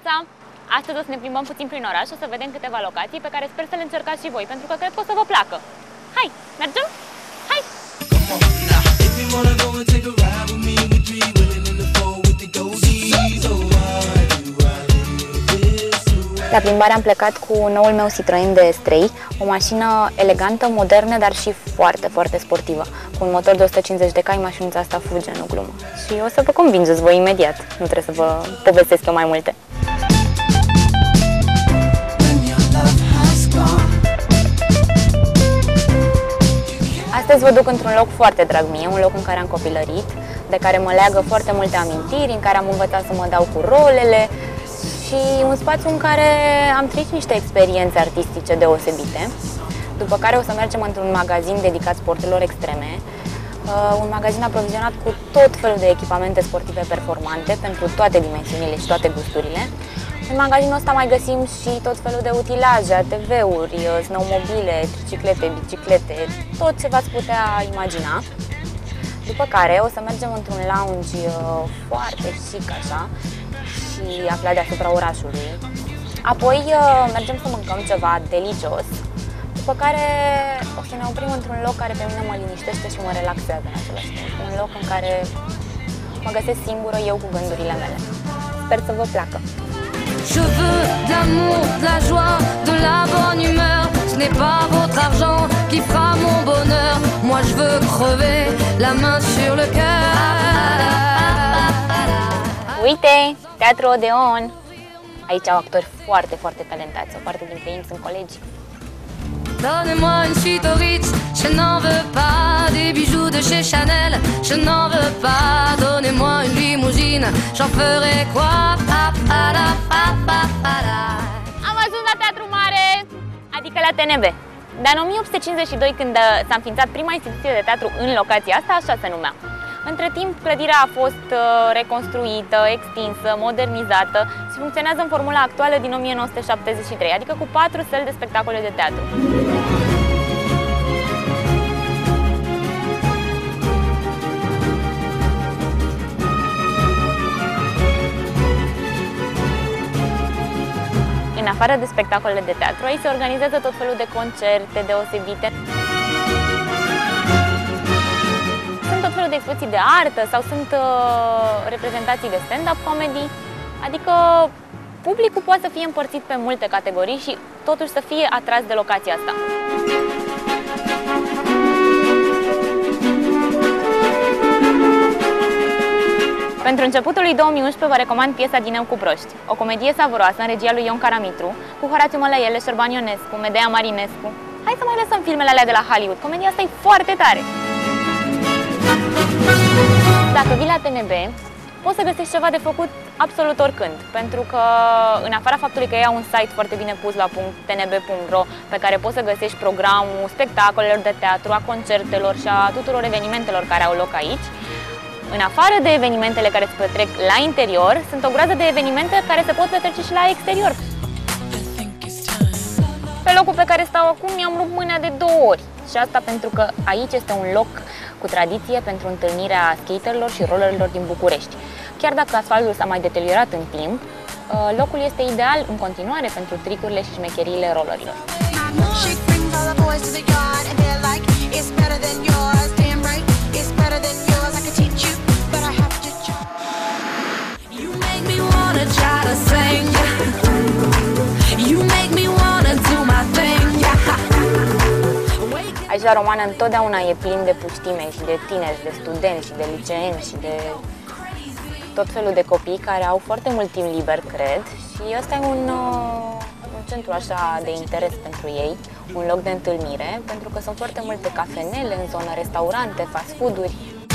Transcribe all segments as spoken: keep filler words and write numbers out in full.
dimineața! Astăzi o să ne plimbăm puțin prin oraș, o să vedem câteva locații pe care sper să le încercați și voi, pentru că cred că o să vă placă. Hai, mergem? Hai! La plimbare am plecat cu noul meu Citroen D S trei, o mașină elegantă, modernă, dar și foarte, foarte sportivă. Cu un motor de o sută cincizeci de cai, mașinuța asta fuge, nu glumă. Și o să vă convingeți voi imediat, nu trebuie să vă povestesc eu mai multe. Astăzi vă duc într-un loc foarte drag mie, un loc în care am copilărit, de care mă leagă foarte multe amintiri, în care am învățat să mă dau cu rolele și un spațiu în care am trăit niște experiențe artistice deosebite, după care o să mergem într-un magazin dedicat sporturilor extreme, un magazin aprovizionat cu tot felul de echipamente sportive performante pentru toate dimensiunile și toate gusturile. În magazinul ăsta mai găsim și tot felul de utilaje, A T V-uri, snowmobile, triciclete, biciclete, tot ce v-ați putea imagina. După care o să mergem într-un lounge foarte chic așa și aflat deasupra orașului. Apoi mergem să mâncăm ceva delicios, după care o să ne oprim într-un loc care pe mine mă liniștește și mă relaxează în același timp. Un loc în care mă găsesc singură eu cu gândurile mele. Sper să vă placă! Je veux de l'amour, de la joie, de la bonne humeur. Ce n'est pas votre argent qui fera mon bonheur. Moi je veux crever la main sur le cœur. Uite, Teatru Odeon! Aici au actori foarte, foarte talentați. O parte dintre ei sunt colegi. Donnez-moi une suite au Ritz, je n'en veux pas. Des bijoux de chez Chanel, je n'en veux pas. Donnez-moi une limousine, j'en ferai quoi? Am ajuns la Teatru Mare, adică la T N B. Dar în o mie opt sute cincizeci și doi, când s-a înființat prima instituție de teatru în locația asta, așa se numea. Între timp, clădirea a fost reconstruită, extinsă, modernizată și funcționează în formula actuală din o mie nouă sute șaptezeci și trei, adică cu patru săli de spectacole de teatru. În afară de spectacolele de teatru, aici se organizează tot felul de concerte deosebite. Sunt tot felul de expoziții de artă sau sunt uh, reprezentații de stand-up comedy, adică publicul poate să fie împărțit pe multe categorii și totuși să fie atras de locația asta. Pentru începutul lui două mii unsprezece vă recomand piesa Dineu cu broști, o comedie savuroasă în regia lui Ion Caramitru, cu Horațiu Mălăiele, Șerban Ionescu, Medea Marinescu. Hai să mai lăsăm filmele alea de la Hollywood, comedia asta e foarte tare! Dacă vii la T N B, poți să găsești ceva de făcut absolut oricând, pentru că în afara faptului că ei au un site foarte bine pus la punct, t n b punct r o, pe care poți să găsești programul spectacolelor de teatru, a concertelor și a tuturor evenimentelor care au loc aici, în afară de evenimentele care se petrec la interior, sunt o groază de evenimente care se pot petrece și la exterior. Pe locul pe care stau acum mi-am rupt mâna de două ori. Și asta pentru că aici este un loc cu tradiție pentru întâlnirea skaterilor și rollerilor din București. Chiar dacă asfaltul s-a mai deteriorat în timp, locul este ideal în continuare pentru tricurile și șmecheriile rollerilor. Aici la Romană întotdeauna e plin de puștime și de tineri, de studenți și de liceeni și de tot felul de copii care au foarte mult timp liber, cred, și ăsta e un, un centru așa de interes pentru ei, un loc de întâlnire, pentru că sunt foarte multe cafenele în zonă, restaurante, fast food-uri.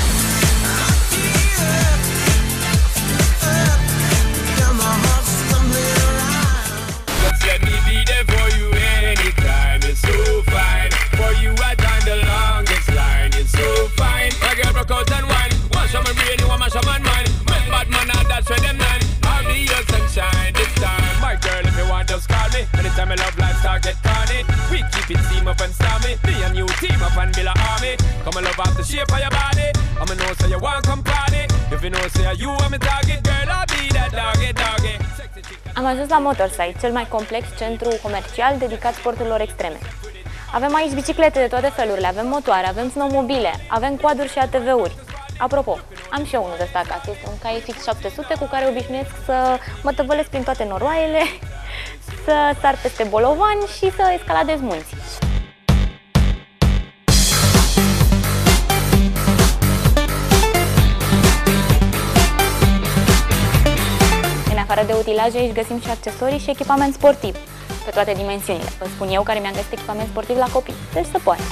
Come and love off the shape of your body. I'ma know so you want come party. If you know say you want me target, girl, I'll be that doggy doggy. Sexy chick. Am ajuns la Motorsite, cel mai complex centru comercial dedicat sporturilor extreme. Avem aici biciclete de toate felurile, avem motoare, avem snowmobile, avem quaduri și A T V-uri. Apropo, am și eu unul de ăsta acasă, este un K F X șapte sute cu care obișnuiesc să mă tăvălesc prin toate noroaiele, să sar peste bolovani și să escaladez munți. În afară de utilaje, aici găsim și accesorii și echipament sportiv, pe toate dimensiunile. Vă spun eu care mi-am găsit echipament sportiv la copii, deci se poate.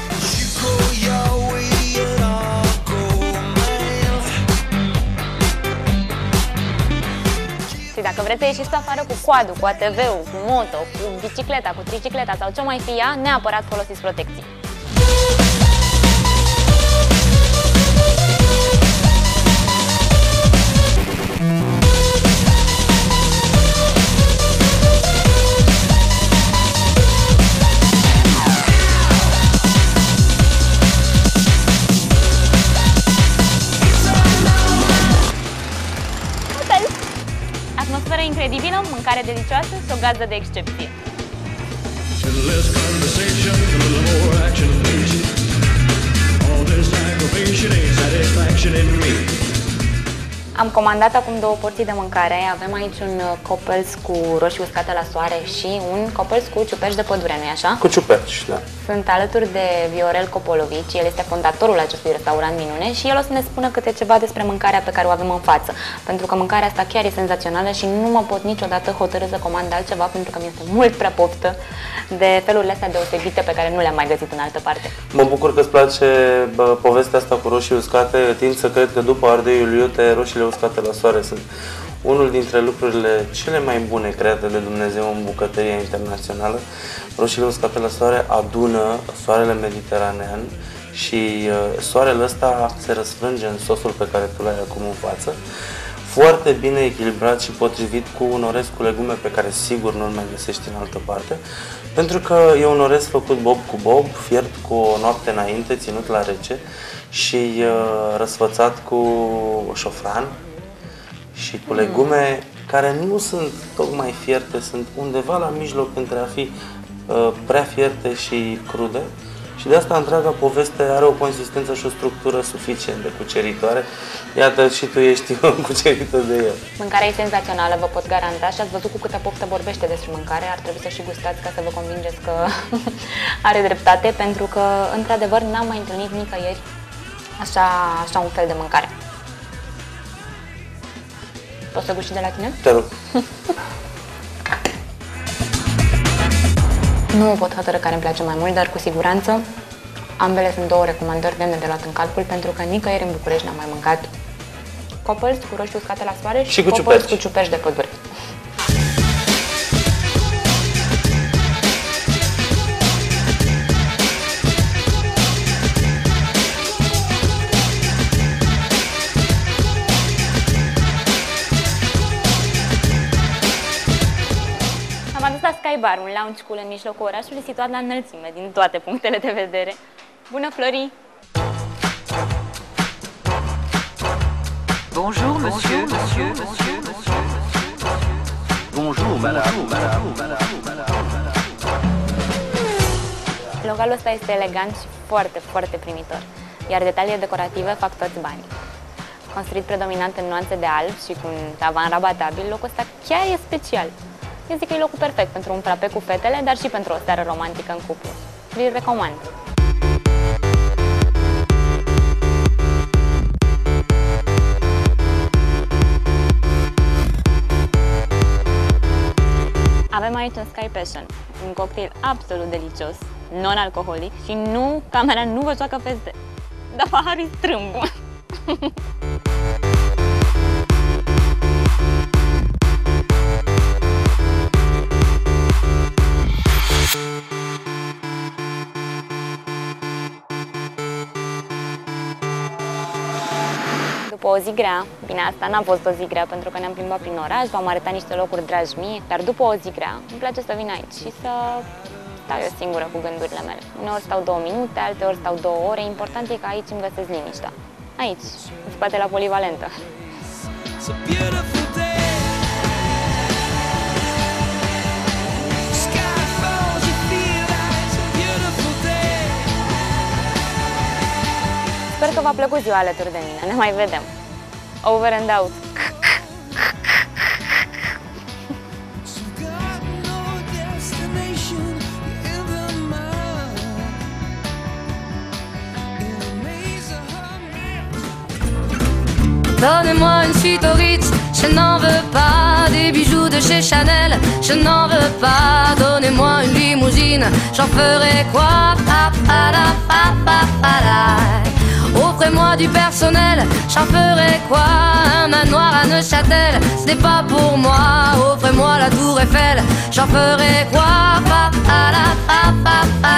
Și dacă vreți să ieșiți pe afară cu quadul, cu A T V-ul, cu moto, cu bicicleta, cu tricicleta sau ce mai fi ea, neapărat folosiți protecții. Atmosferă incredibilă, mâncare delicioasă și o gazdă de excepție. Am comandat acum două porții de mâncare. Avem aici un coppels cu roșii uscate la soare și un coppels cu ciuperci de pădure, nu-i așa? Cu ciuperci, da. Sunt alături de Viorel Copolovici, el este fondatorul acestui restaurant minune și el o să ne spună câte ceva despre mâncarea pe care o avem în față. Pentru că mâncarea asta chiar e senzațională și nu mă pot niciodată hotărî să comand altceva pentru că mi-este mult prea poftă de felurile astea deosebite pe care nu le-am mai găsit în altă parte. Mă bucur că îți place bă, povestea asta cu roșii uscate. Tind să cred că după ardeiul iute, roșiile uscate la soare sunt unul dintre lucrurile cele mai bune create de Dumnezeu în bucătăria internațională. Roșiile uscate la soare adună soarele mediteranean și uh, soarele ăsta se răsfrânge în sosul pe care tu l-ai acum în față. Foarte bine echilibrat și potrivit cu un orez cu legume pe care sigur nu-l mai găsești în altă parte. Pentru că e un orez făcut bob cu bob, fiert cu o noapte înainte, ținut la rece și uh, răsfățat cu șofran și cu legume care nu sunt tocmai fierte, sunt undeva la mijloc între a fi uh, prea fierte și crude. Și de asta întreaga poveste are o consistență și o structură suficient de cuceritoare. Iată, și tu ești cucerită de el. Mâncarea e senzațională, vă pot garanta și ați văzut cu câtă poftă vorbește despre mâncare. Ar trebui să și gustați ca să vă convingeți că are dreptate, pentru că, într-adevăr, n-am mai întâlnit nicăieri așa, așa un fel de mâncare. Poți să gust și de la tine? Te rog. Nu pot hotărâ care îmi place mai mult, dar cu siguranță ambele sunt două recomandări demne de luat în calcul, pentru că nicăieri în București n-am mai mâncat coppels cu roșii uscate la soare și, și cu coppels cu ciuperci de pădure. Am adus la Sky Bar, un lounge cool în mijlocul orașului, situat la înălțime, din toate punctele de vedere. Bună, Flori! Bonjour, monsieur, monsieur, monsieur, monsieur. Bonjour, madame, madame, madame, madame. Localul ăsta este elegant și foarte, foarte primitor, iar detaliile decorative fac toți banii. Construit predominant în nuanțe de alb și cu un tavan rabatabil, locul ăsta chiar e special. Eu zic că e locul perfect pentru un frape cu fetele, dar și pentru o seară romantică în cuplu. Vi-l recomand! Avem aici un Sky Passion, un cocktail absolut delicios, non-alcoholic și nu, camera nu vă joacă peste, dar paharul e strâmb. După o zi grea, bine, asta n-a fost o zi grea pentru că ne-am plimbat prin oraș, v-am arătat niște locuri dragi mie, dar după o zi grea, îmi place să vin aici și să stau eu singură cu gândurile mele. Uneori stau două minute, alteori stau două ore, important e că aici îmi găsesc liniștea. Aici, în spate la Polivalentă. Sper că v-a plăcut ziua alături de mine. Ne mai vedem. Over and out. Donnez-moi une suite au Ritz, je n'en veux pas. Des bijoux de chez Chanel, je n'en veux pas. Donnez-moi une limousine, j'en ferai quoi? Pa, pa, la, pa, pa, pa, la. Offrez-moi du personnel, j'en ferai quoi? Un manoir à Neuchâtel, ce n'est pas pour moi. Offrez-moi la tour Eiffel, j'en ferai quoi? Pa, pa, la, pa, pa, pa,